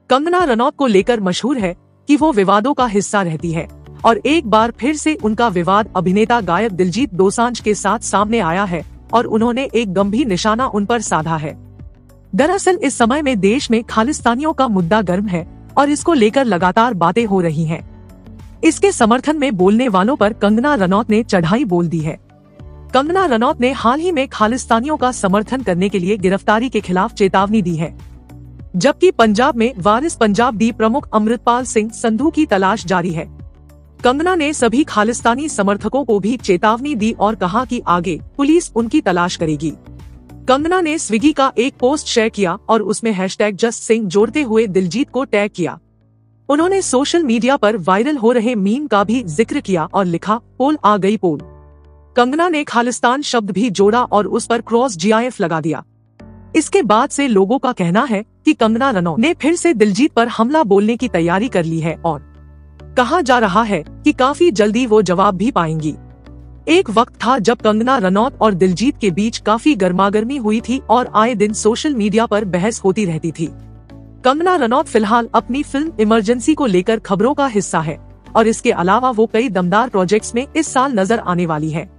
कंगना रनौत को लेकर मशहूर है कि वो विवादों का हिस्सा रहती है और एक बार फिर से उनका विवाद अभिनेता गायक दिलजीत दोसांझ के साथ सामने आया है और उन्होंने एक गंभीर निशाना उन पर साधा है। दरअसल इस समय में देश में खालिस्तानियों का मुद्दा गर्म है और इसको लेकर लगातार बातें हो रही हैं। इसके समर्थन में बोलने वालों पर कंगना रनौत ने चढ़ाई बोल दी है। कंगना रनौत ने हाल ही में खालिस्तानियों का समर्थन करने के लिए गिरफ्तारी के खिलाफ चेतावनी दी है, जबकि पंजाब में वारिस पंजाब दी प्रमुख अमृतपाल सिंह संधू की तलाश जारी है। कंगना ने सभी खालिस्तानी समर्थकों को भी चेतावनी दी और कहा कि आगे पुलिस उनकी तलाश करेगी। कंगना ने स्विगी का एक पोस्ट शेयर किया और उसमें #जस्ट जोड़ते हुए दिलजीत को टैग किया। उन्होंने सोशल मीडिया पर वायरल हो रहे मीम का भी जिक्र किया और लिखा, पोल आ गई पोल। कंगना ने खालिस्तान शब्द भी जोड़ा और उस पर क्रॉस GIF लगा दिया। इसके बाद से लोगों का कहना है कि कंगना रनौत ने फिर से दिलजीत पर हमला बोलने की तैयारी कर ली है और कहा जा रहा है कि काफी जल्दी वो जवाब भी पाएंगी। एक वक्त था जब कंगना रनौत और दिलजीत के बीच काफी गर्मागर्मी हुई थी और आए दिन सोशल मीडिया पर बहस होती रहती थी। कंगना रनौत फिलहाल अपनी फिल्म इमरजेंसी को लेकर खबरों का हिस्सा है और इसके अलावा वो कई दमदार प्रोजेक्ट्स में इस साल नजर आने वाली है।